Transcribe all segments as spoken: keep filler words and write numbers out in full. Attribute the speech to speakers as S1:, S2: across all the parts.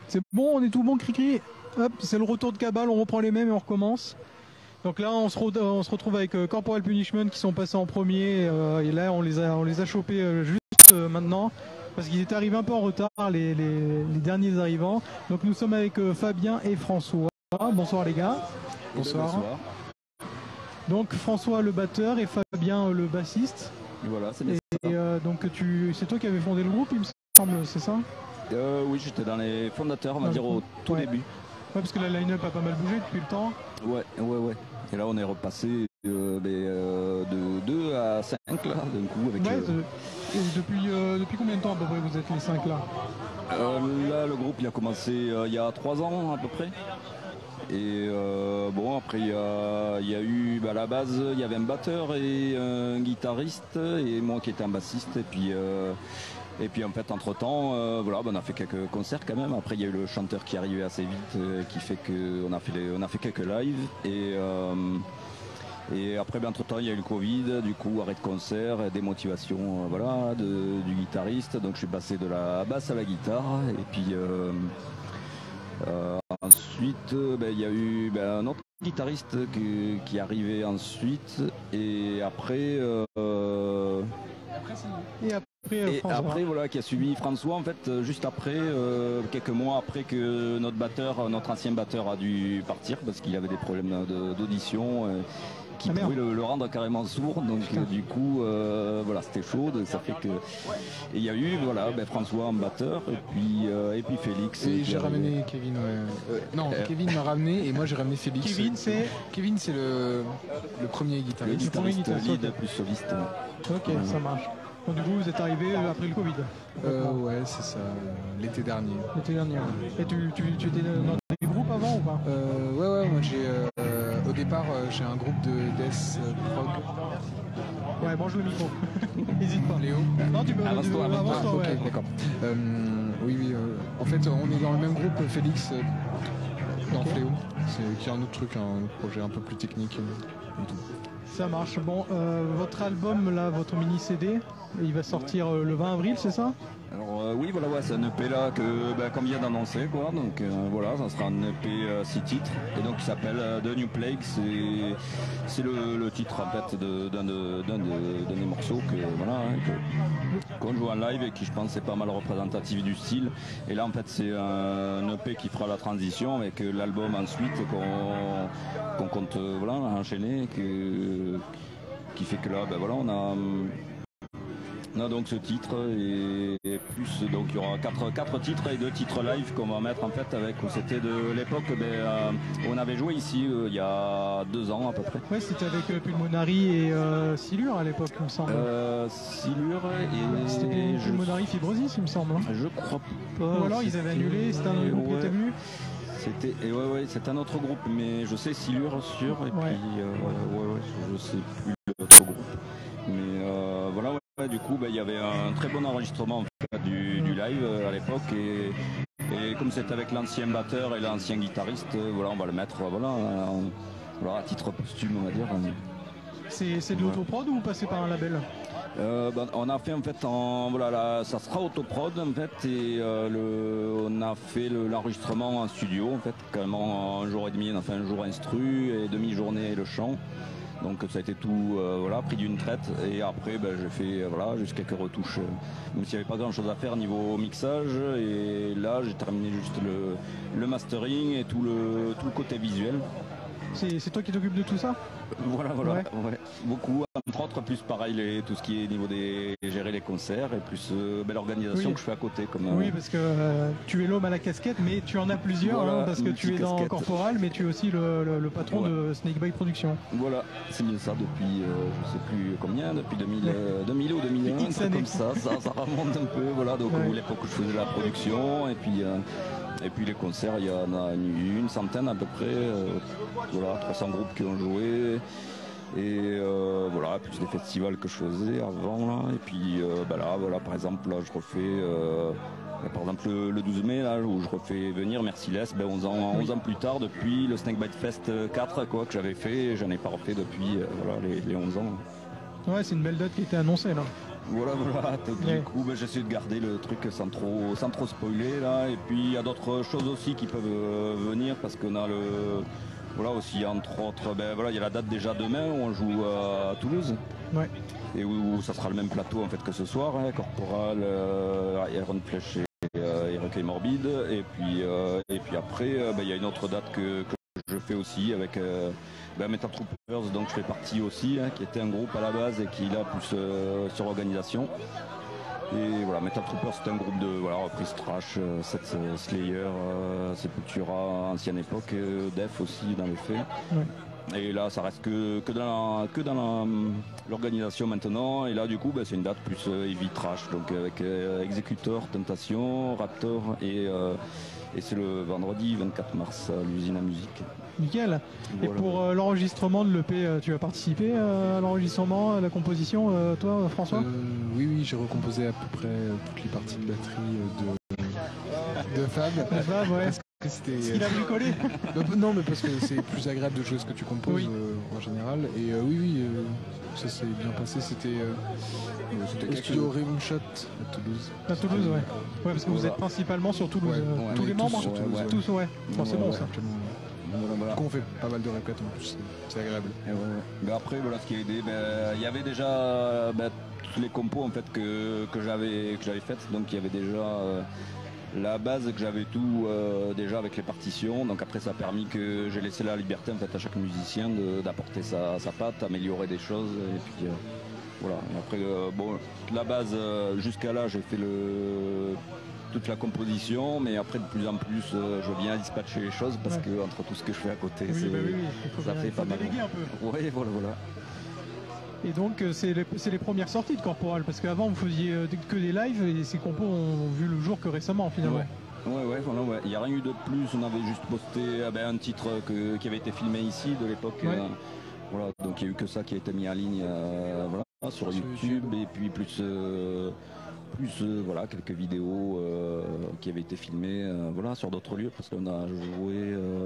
S1: C'est bon, on est tout bon, Cricri. Hop, c'est le retour de Cabal, on reprend les mêmes et on recommence. Donc là, on se, re on se retrouve avec euh, Corporal Punishment qui sont passés en premier. Euh, et là, on les a, on les a chopés euh, juste euh, maintenant. Parce qu'ils étaient arrivés un peu en retard, les, les, les derniers arrivants. Donc nous sommes avec euh, Fabien et François. Bonsoir les gars.
S2: Bonsoir. Bonsoir.
S1: Donc François le batteur et Fabien euh, le bassiste.
S2: Voilà, c'est
S1: Et, et euh, donc tu, c'est toi qui avais fondé le groupe, il me semble, c'est ça?
S2: euh, Oui, j'étais dans les fondateurs, on va dire au tout
S1: ouais.
S2: début.
S1: Ouais, parce que la line-up a pas mal bougé depuis le temps.
S2: Ouais, ouais, ouais. Et là, on est repassé euh, euh, de deux à cinq là, d'un coup. Avec,
S1: ouais,
S2: euh...
S1: et depuis, euh, depuis combien de temps à peu près vous êtes les cinq là?
S2: euh, Là, le groupe il a commencé euh, il y a trois ans à peu près. Et euh, bon, après il y a, y a eu, bah, à la base, il y avait un batteur et un guitariste et moi qui étais un bassiste. Et puis, euh, et puis en fait, entre temps, euh, voilà, bah, on a fait quelques concerts quand même. Après, il y a eu le chanteur qui est arrivé assez vite, euh, qui fait qu'on a fait les, on a fait quelques lives. Et, euh, et après, bah, entre temps, il y a eu le Covid, du coup, arrêt de concert, démotivation, euh, voilà, de, du guitariste. Donc, je suis passé de la basse à la guitare. Et puis. Euh, Euh, ensuite, il ben, y a eu ben, un autre guitariste qui, qui est arrivé ensuite, et après, euh,
S1: et après,
S2: et après voilà, qui a suivi François en fait, juste après, euh, quelques mois après que notre batteur, notre ancien batteur a dû partir parce qu'il avait des problèmes d'audition. Euh, qui ah, pouvait le, le rendre carrément sourd, donc euh, du coup euh, voilà, c'était chaud, donc ça fait que et il y a eu voilà ben, François en batteur et puis euh, et puis Félix
S3: et j'ai ramené Kevin ouais. Euh, non euh, Kevin m'a ramené et moi j'ai ramené Félix.
S1: Kevin c'est
S3: Kevin c'est le le premier guitariste,
S2: le guitariste
S1: le
S2: lead okay. Plus soliste.
S1: Ok, ouais. Ça marche. Donc du coup vous êtes arrivé après le Covid.
S3: Euh, ouais c'est ça, l'été dernier.
S1: L'été dernier. Et tu, tu, tu étais dans des groupes avant ou pas?
S3: euh, Ouais ouais, moi j'ai euh, au départ, euh, j'ai un groupe de death euh, prog.
S1: Ouais, mange le micro. N'hésite pas.
S3: Léo.
S1: Non, tu peux.
S3: Avance-toi, avance-toi. Ouais. Ok, d'accord. Euh, oui, oui. Euh, en fait, on est dans le même groupe, Félix, euh, dans okay. Fléau. C'est qui est un autre truc, un autre projet un peu plus technique. Euh, et tout.
S1: Ça marche. Bon, euh, votre album, là, votre mini-C D, il va sortir euh, le vingt avril, c'est ça?
S2: Alors euh, oui, voilà, ouais, c'est un E P là que, bah, comme vient d'annoncer, quoi. Donc euh, voilà, ça sera un E P euh, six titres, et donc il s'appelle euh, The New Plague. C'est le, le titre en fait d'un de, de, de, de des morceaux que voilà hein, qu'on joue en live et qui je pense est pas mal représentatif du style. Et là en fait c'est un E P qui fera la transition avec l'album ensuite qu'on qu compte euh, voilà enchaîner, que, qui fait que là, ben voilà, on a On a donc ce titre et, et plus donc il y aura quatre, quatre titres et deux titres live qu'on va mettre en fait avec, c'était de l'époque ben, euh, où on avait joué ici euh, il y a deux ans à peu près.
S1: Ouais, c'était avec euh, Pulmonary et euh, Silure à l'époque il me semble.
S2: Euh, Silure et...
S1: C'était Pulmonary Fibrosis il me semble. Hein.
S2: Je crois pas.
S1: Ou alors ils avaient annulé, c'était un autre groupe ouais. qui était venu.
S2: C'était et ouais ouais c'est un autre groupe mais je sais Silure sûr et ouais. puis euh, ouais ouais je sais plus l'autre groupe mais euh, voilà ouais. Du coup, bah, il y avait un très bon enregistrement en fait, du, du live euh, à l'époque et, et comme c'est avec l'ancien batteur et l'ancien guitariste, euh, voilà, on va le mettre voilà, en, voilà, à titre posthume, on va dire.
S1: C'est de l'autoprod ou vous passez par un label?
S2: euh, bah, On a fait en fait, en, voilà, là, ça sera autoprod en fait et euh, le, on a fait l'enregistrement en studio en fait, carrément un jour et demi, on a fait un jour instru et demi-journée le chant. Donc ça a été tout euh, voilà, pris d'une traite et après ben, j'ai fait voilà, juste quelques retouches, euh, même s'il n'y avait pas grand chose à faire niveau mixage et là j'ai terminé juste le, le mastering et tout le, tout le côté visuel.
S1: C'est toi qui t'occupes de tout ça?
S2: Voilà, voilà, ouais. Ouais. Beaucoup, entre autres, plus pareil, les, tout ce qui est niveau des gérer les concerts et plus euh, ben, l'organisation oui. que je fais à côté. Comme,
S1: oui, euh... parce que euh, tu es l'homme à la casquette, mais tu en as plusieurs, voilà, hein, parce que tu es dans Corporal, mais tu es aussi le, le, le patron ouais. de Snakebite Productions.
S2: Voilà, c'est bien ça depuis, euh, je sais plus combien, depuis deux mille, euh, deux mille ou deux mille un, un truc comme ça, ça, ça remonte un peu, voilà, donc ouais. l'époque où je faisais la production, et puis... Euh, Et puis les concerts, il y en a une centaine à peu près, euh, voilà, trois cents groupes qui ont joué. Et euh, voilà, plus des festivals que je faisais avant. Là. Et puis euh, bah là, voilà, par exemple, là, je refais, euh, par exemple, le, le douze mai, là, où je refais venir Merciless, ben, onze ans, onze ans plus tard, depuis le Snakebite Fest quatre, quoi, que j'avais fait. J'en ai pas refait depuis euh, voilà, les, les onze ans.
S1: Ouais, c'est une belle date qui était annoncée là.
S2: Voilà, voilà. Donc,
S1: Ouais.
S2: du coup, ben, j'essaie de garder le truc sans trop, sans trop spoiler là. Et puis il y a d'autres choses aussi qui peuvent euh, venir parce qu'on a le, voilà aussi entre autres, ben voilà, il y a la date déjà demain où on joue à Toulouse.
S1: Ouais.
S2: Et où, où ça sera le même plateau en fait que ce soir, hein, Corporal, euh, Iron Flesh et, euh, et Recueil Morbide. Et puis, euh, et puis après, il euh, ben, y a une autre date que, que je fais aussi avec euh, ben, Metal Troopers, donc je fais partie aussi, hein, qui était un groupe à la base et qui est là plus euh, sur organisation. Et voilà, Metal Troopers c'est un groupe de voilà, reprise trash, euh, Sept euh, Slayer, euh, Sepultura, ancienne époque, euh, Def aussi dans les faits.
S1: Ouais.
S2: Et là, ça reste que, que dans, la, que dans l'organisation maintenant. Et là, du coup, ben, c'est une date plus euh, heavy trash, donc avec euh, Executor, Tentation, Raptor. Et, euh, et c'est le vendredi vingt-quatre mars à l'usine à musique.
S1: Nickel. Et
S2: Voilà.
S1: pour euh, l'enregistrement de l'E P, euh, tu as participé euh, à l'enregistrement, à la composition, euh, toi, François?
S3: Euh, oui, oui, j'ai recomposé à peu près euh, toutes les parties de batterie euh, de, de Fab.
S1: La Fab, ouais.
S3: Parce que c'était.
S1: Parce qu'il a bricolé.
S3: Bah, non, mais parce que c'est plus agréable de jouer ce que tu composes
S1: Oui.
S3: euh, en général. Et euh, oui, oui, euh, ça s'est bien passé. C'était euh,
S2: C'était
S3: au
S2: quelque
S3: studio
S2: chose.
S3: Rim Shot à Toulouse.
S1: À Toulouse, ouais. Ouais, parce que vous
S2: Voilà.
S1: êtes principalement sur Toulouse.
S3: Ouais,
S1: euh,
S3: ouais,
S1: tous
S3: on
S1: les
S3: est
S1: membres
S3: tous sur Toulouse,
S2: ouais.
S1: Tous, ouais. Bon, c'est
S2: Ouais,
S1: bon
S2: ouais.
S1: ça.
S3: Actuellement,
S2: Voilà, voilà.
S3: du coup, on fait pas mal de répètes en plus. c'est- C'est agréable.
S2: Et ouais, ouais. Mais après, voilà, ce qui a aidé, ben, il y avait déjà ben, toutes les compos en fait que, que j'avais que j'avais faites. Donc il y avait déjà euh, la base que j'avais tout euh, déjà avec les partitions. Donc après, ça a permis que j'ai laissé la liberté en fait à chaque musicien de- d'apporter sa, sa patte, améliorer des choses. Et puis euh, voilà. Et après, euh, bon, la base euh, jusqu'à là, j'ai fait le toute la composition, mais après de plus en plus, euh, je viens dispatcher les choses parce
S1: Ouais.
S2: que entre tout ce que je fais à côté,
S1: Oui,
S2: c'est
S1: bah oui, oui. Il faut,
S2: ça
S1: bien-
S2: fait
S1: il faut
S2: pas mal.
S1: déléguer un peu.
S2: Ouais, voilà, voilà.
S1: Et donc, euh, c'est les, c'est les premières sorties de Corporal, parce qu'avant, vous faisiez euh, que des lives et ces compos ont vu le jour que récemment, finalement.
S2: Ouais, ouais, ouais, voilà, ouais. Il n'y a rien eu de plus. On avait juste posté eh ben, un titre que- qui avait été filmé ici de l'époque.
S1: Ouais.
S2: euh, voilà, donc il n'y a eu que ça qui a été mis en ligne euh, voilà, sur
S3: Sur
S2: YouTube,
S3: YouTube.
S2: et puis plus, euh, plus euh, voilà, quelques vidéos euh, qui avaient été filmées euh, voilà, sur d'autres lieux parce qu'on a joué. euh,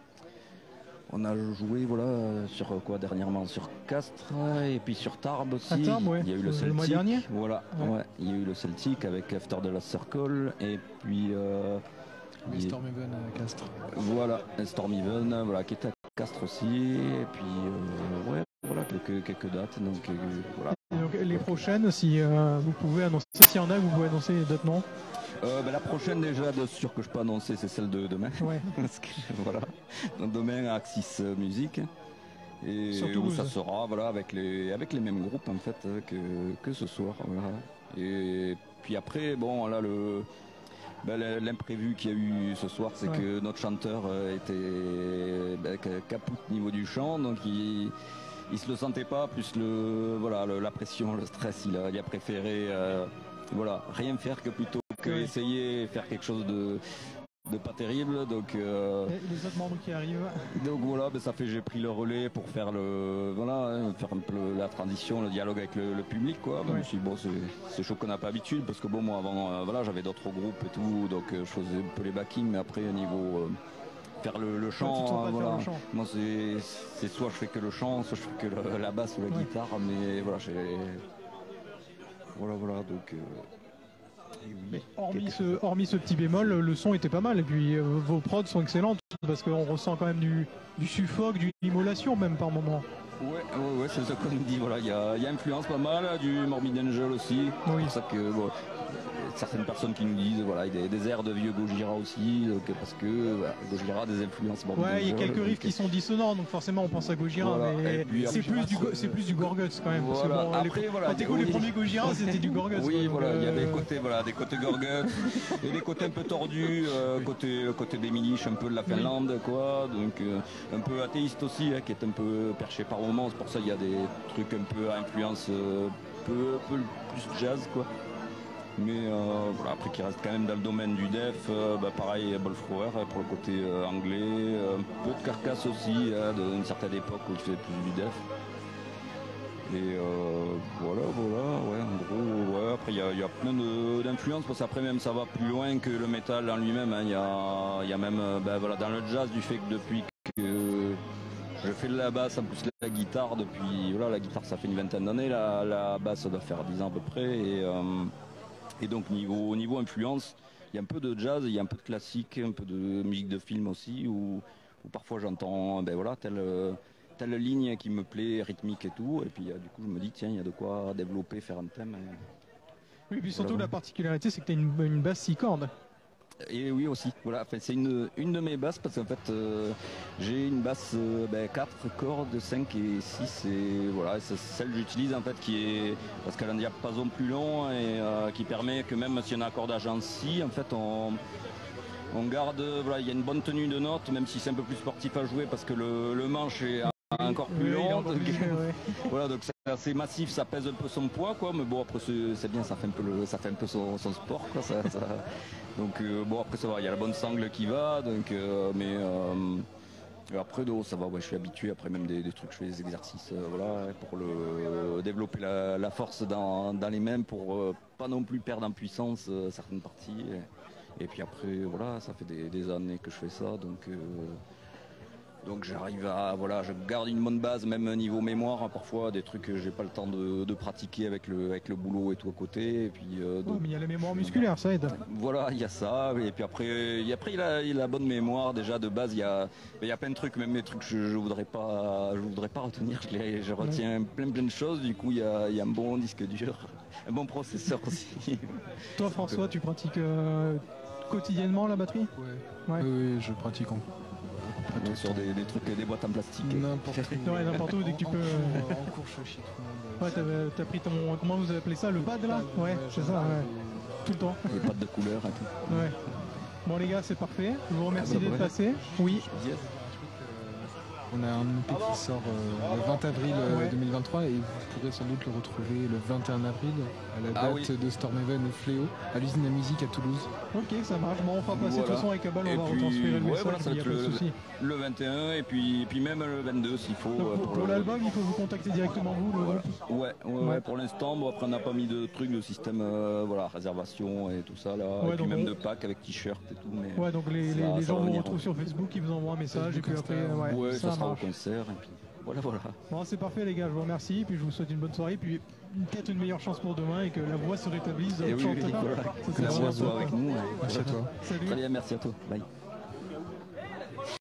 S2: On a joué voilà euh, sur quoi dernièrement sur Castres et puis sur Tarbes aussi.
S1: À Tarbes, ouais.
S2: Il y a eu le
S1: Le
S2: Celtic.
S1: mois dernier.
S2: Voilà,
S1: Ouais.
S2: ouais. Il y a eu le Celtic avec After the Last Circle et puis euh,
S3: Oui,
S2: il-
S3: Stormhaven à Castres.
S2: voilà Storm Even, voilà qui était à Castres aussi et puis euh, ouais voilà quelques quelques dates donc euh, voilà.
S1: Et donc, les prochaines, si euh, vous pouvez annoncer, s'il y en a, vous pouvez annoncer d'autres noms.
S2: Euh, ben, la prochaine déjà de sûr que je peux annoncer c'est celle de demain.
S1: Ouais.
S2: Parce que, voilà. Donc demain à Axis Music. Et
S1: Sur
S2: où
S1: Toulouse.
S2: ça sera voilà, avec, les, avec les mêmes groupes en fait que, que ce soir. Voilà. Et puis après, bon là le ben, l'imprévu qu'il y a eu ce soir, c'est
S1: Ouais.
S2: que notre chanteur euh, était ben, capoute au niveau du chant, donc il il se le sentait pas, plus le voilà le- la pression, le stress, il a, il a préféré euh, voilà rien faire que plutôt que
S1: Ouais.
S2: essayer faire quelque chose de de pas terrible. Donc euh,
S1: Et les autres membres qui arrivent.
S2: donc voilà, ben, ça fait j'ai pris le relais pour faire le voilà hein, faire un peu le- la transition, le dialogue avec le, le public quoi. Je me
S1: Ouais.
S2: suis dit, bon c'est c'est chaud qu'on n'a pas l'habitude parce que bon moi avant euh, voilà j'avais d'autres groupes et tout donc euh, je faisais un peu les backings mais après au niveau euh, faire le, le
S1: Ouais,
S2: chant,
S1: tu te sens pas
S2: euh,
S1: faire
S2: voilà.
S1: le chant.
S2: Moi c'est c'est soit je fais que le chant, soit je fais que le- la basse ou la
S1: Ouais.
S2: guitare mais voilà j'ai voilà voilà donc euh, et oui,
S1: Mais hormis
S2: quelque
S1: ce,
S2: chose.
S1: hormis ce petit bémol, le son était pas mal. Et puis euh, vos prods sont excellentes parce qu'on ressent quand même du, du suffoque, d'une immolation même par moment.
S2: Ouais, ouais, ouais, c'est ce qu'on nous dit. Voilà, il y a, il y a influence pas mal, du Morbid Angel aussi.
S1: Oui.
S2: C'est pour ça que bon, certaines personnes qui nous disent, voilà, il y a des, des airs de vieux Gojira aussi, donc, parce que voilà, Gojira a des influences Morbid
S1: Ouais, il y a
S2: Angel,
S1: quelques riffs
S2: donc,
S1: qui sont dissonants, donc forcément on pense à Gojira,
S2: Voilà.
S1: mais
S2: Et puis,
S1: c'est
S2: après,
S1: plus, du go- c'est plus du Gorguts quand même. parce que
S2: Voilà.
S1: bon,
S2: Après,
S1: les,
S2: voilà,
S1: quand t'écoutes
S2: oui.
S1: les premiers Gojira, c'était du Gorguts.
S2: Oui,
S1: quoi,
S2: voilà,
S1: donc,
S2: il y a des
S1: euh,
S2: côtés, voilà, des côtés Gorguts et des côtés un peu tordus, euh, côté, le côté des Milish, un peu de la Finlande, quoi. Donc euh, un peu athéiste aussi, hein, qui est un peu perché par moments. C'est pour ça qu'il y a des trucs un peu à influence, euh, peu, peu plus jazz, quoi. Mais euh, voilà, après qui reste quand même dans le domaine du def, euh, bah, pareil Bolfrower pour le côté euh, anglais, euh, un peu de carcasse aussi, hein, d'une certaine époque où il faisait plus du def. Et euh, voilà, voilà, ouais, en gros, ouais, après il y a, il y a plein de- d'influences, parce qu'après même ça va plus loin que le métal en lui-même, hein. il y, a, il y a même, euh, ben, voilà, dans le jazz, du fait que depuis que je fais de la basse, en plus la guitare depuis, voilà, la guitare ça fait une vingtaine d'années, la, la basse ça doit faire dix ans à peu près. Et, euh, et donc niveau, niveau influence, il y a un peu de jazz, il y a un peu de classique, un peu de musique de film aussi, où, où parfois j'entends ben voilà, telle, telle ligne qui me plaît, rythmique et tout. Et puis euh, du coup je me dis tiens, il y a de quoi développer, faire un thème. Et...
S1: Oui, et puis surtout
S2: voilà.
S1: la particularité c'est que tu as une, une basse six cordes.
S2: Et oui aussi, voilà, enfin, c'est une, une de mes basses parce qu'en fait euh, j'ai une basse euh, ben, quatre cordes, cinq et six et voilà, c'est celle que j'utilise en fait qui est parce qu'elle a un diapason plus long et euh, qui permet que même si on a un accordage en si, en fait on, on garde, voilà, il y a une bonne tenue de notes même si c'est un peu plus sportif à jouer parce que le, le manche est encore plus
S1: Oui,
S2: long,
S1: encore
S2: donc,
S1: plus, ouais.
S2: voilà, donc c'est assez massif, ça pèse un peu son poids quoi, mais bon après c'est, c'est bien, ça fait un peu le, ça fait un peu son, son sport quoi, ça, ça... donc euh, bon après ça va, il y a la bonne sangle qui va, donc euh, mais euh, après non, ça va, ouais, je suis habitué, après même des, des trucs, je fais des exercices euh, voilà, pour le euh, développer la, la force dans, dans les mains pour euh, pas non plus perdre en puissance euh, certaines parties et, et puis après voilà, ça fait des, des années que je fais ça, donc euh, donc j'arrive à, voilà, je garde une bonne base, même niveau mémoire, hein, parfois des trucs que j'ai pas le temps de, de pratiquer avec le, avec le boulot et tout à côté. Et puis, euh, donc,
S1: Ouais, mais il y a la mémoire musculaire, ça aide.
S2: voilà, il y a ça. Et puis après, il y a, après il, a, il a la bonne mémoire déjà de base. Il y a, il y a plein de trucs, même des trucs que je, je voudrais pas, je voudrais pas retenir. Je, les, je retiens ouais. plein plein de choses. Du coup, il y a, il y a un bon disque dur, un bon processeur aussi.
S1: Toi, François, tu pratiques euh, quotidiennement la batterie?
S3: Ouais. Ouais. Oui, je pratique en.
S2: Donc sur des, des trucs, des boîtes en plastique.
S3: N'importe où.
S1: Ouais, n'importe où, dès que tu
S3: en,
S1: peux.
S3: En, en cours, je suis chez tout le monde.
S1: Ouais, t'as, t'as pris ton. Comment vous appelez ça? Le pad là? Ouais, ouais c'est ça, ouais. Et... Tout le temps.
S2: Les pads de couleur et tout.
S1: Ouais. Bon, les gars, c'est parfait. Je vous remercie ah bah, d'être ouais. passés. Oui.
S2: Yes.
S3: On a un E P qui sort euh, le vingt avril euh, ouais. deux mille vingt-trois et vous pourrez sans doute le retrouver le vingt et un avril à la date ah oui. de Stormhaven Fléau à l'usine à musique à Toulouse.
S1: Ok, ça marche. Bon, on fera passer de voilà. toute façon avec Cabal, on
S2: et
S1: va
S2: puis,
S1: retransférer le
S2: ouais,
S1: message,
S2: voilà,
S1: il n'y a pas de souci.
S2: Le vingt et un et puis, et puis même le vingt-deux s'il faut.
S1: Donc, pour,
S2: pour,
S1: pour
S2: le...
S1: l'album, il faut vous contacter directement vous, le
S2: voilà.
S1: groupe.
S2: Ouais, ouais, ouais, ouais, pour l'instant, bon, après on n'a pas mis de trucs de système, euh, voilà, réservation et tout ça là, ouais, et puis même on... de pack avec t-shirt et tout. Mais
S1: ouais, donc les,
S2: ça,
S1: les, les gens vous retrouvent
S2: en...
S1: sur Facebook, ils vous envoient un message et puis après, ouais,
S2: ouais
S1: ça,
S2: ça sera
S1: marche.
S2: au concert et puis. Voilà, voilà.
S1: Bon, c'est parfait les gars, je vous remercie, puis je vous souhaite une bonne soirée, puis peut-être une meilleure chance pour demain et que la voix se rétablisse.
S2: Et oui, oui, voilà. Que la voix soit avec nous.
S3: Merci à toi.
S1: Salut.
S2: Très bien, merci à toi. Bye.